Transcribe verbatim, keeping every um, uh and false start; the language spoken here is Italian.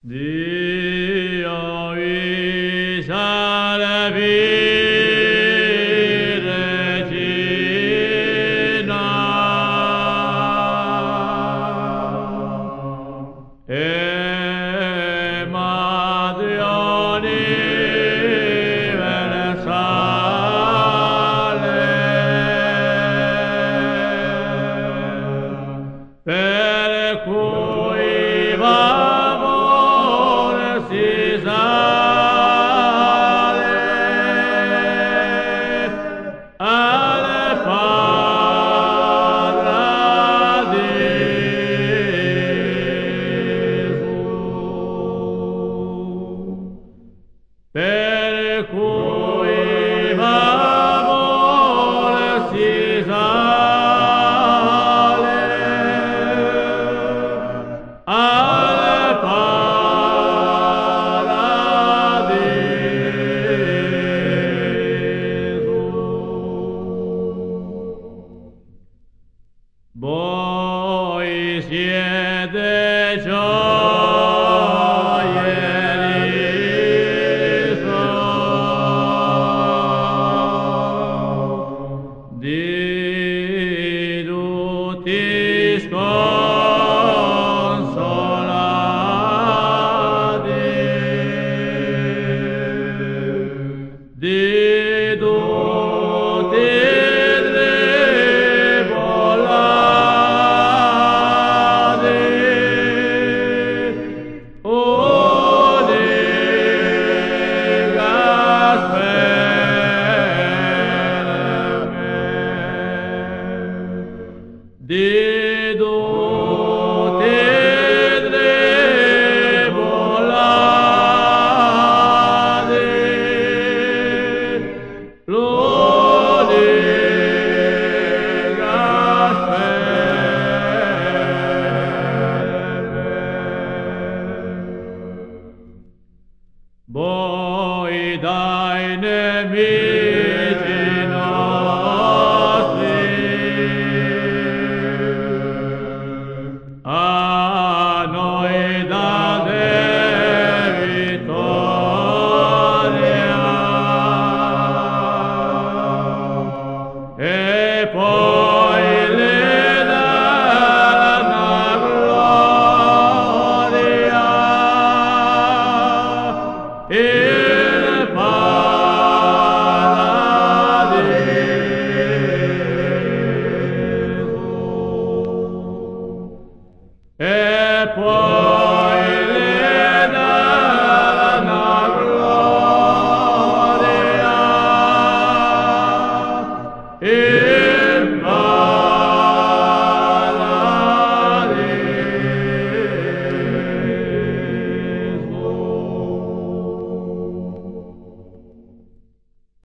Dio vi salvi regina e Madre universale, per cui l'amore si sale al paradiso, per cui l'amore si sale al paradiso. Voi siete gioielli di tutti sconsolati, di tutti tribolati, unica spera di tutti tribolati, l'unica spera. Voi da